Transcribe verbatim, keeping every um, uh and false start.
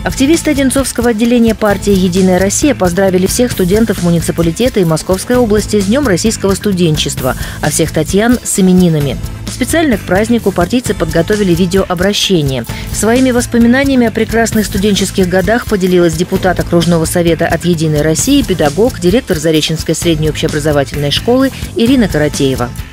Активисты Одинцовского отделения партии «Единая Россия» поздравили всех студентов муниципалитета и Московской области с Днем российского студенчества, а всех татьян с именинами. Специально к празднику партийцы подготовили видеообращение. Своими воспоминаниями о прекрасных студенческих годах поделилась депутат окружного совета от «Единой России», педагог, директор Зареченской средней общеобразовательной школы Ирина Каратеева.